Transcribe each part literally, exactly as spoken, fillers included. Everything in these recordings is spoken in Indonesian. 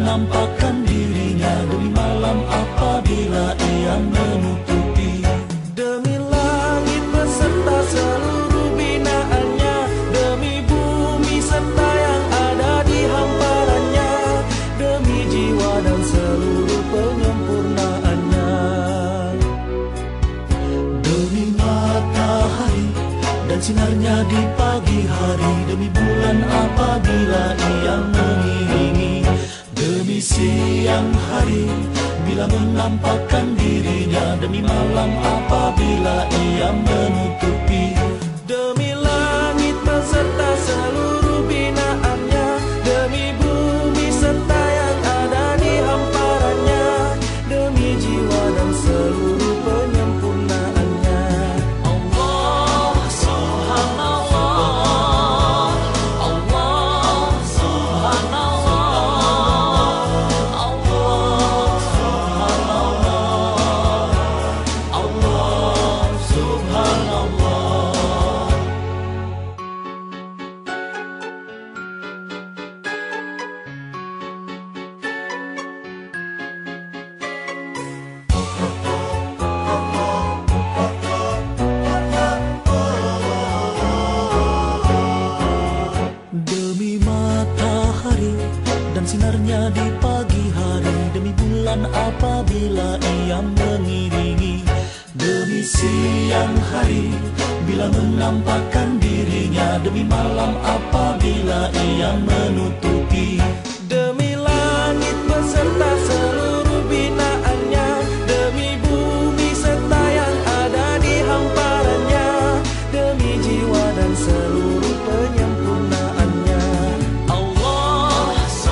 menampakkan dirinya demi malam apabila ia menutupi. Demi langit beserta seluruh binaannya, demi bumi serta yang ada di hamparannya, demi jiwa dan seluruh penyempurnaannya. Demi matahari dan sinarnya di pagi hari, demi bulan apabila ia mengiringi, demi siang hari bila menampakkan dirinya, demi malam apabila ia menutupi. Demi langit beserta seluruh binaannya, demi bumi serta yang ada di hamparannya, demi jiwa dan seluruh penyempurnaannya. Allah Subhanallah, Allah Subhanallah, Allah Subhanallah, Allah Subhanallah. Demi matahari dan sinarnya di pagi hari, demi bulan apabila ia mengiringi, demi siang hari bila menampakkan dirinya, demi malam apabila ia menutupi. Demi langit beserta seluruh binaannya, demi bumi serta yang ada di hamparannya, demi jiwa dan seluruh penyempurnaannya. Allah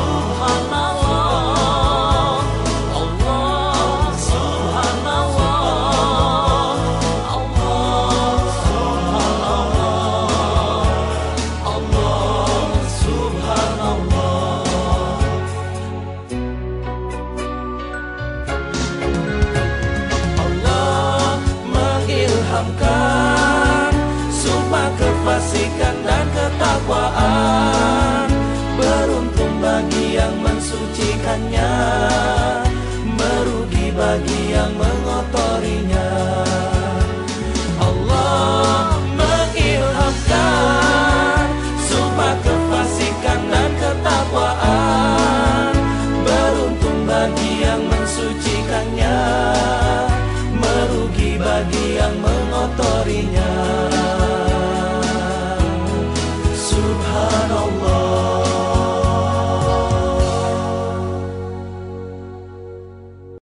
Subhanallah, Allah Subhanallah, Allah Subhanallah, Allah Subhanallah. Allah mengilhamkan sumpah kefasikan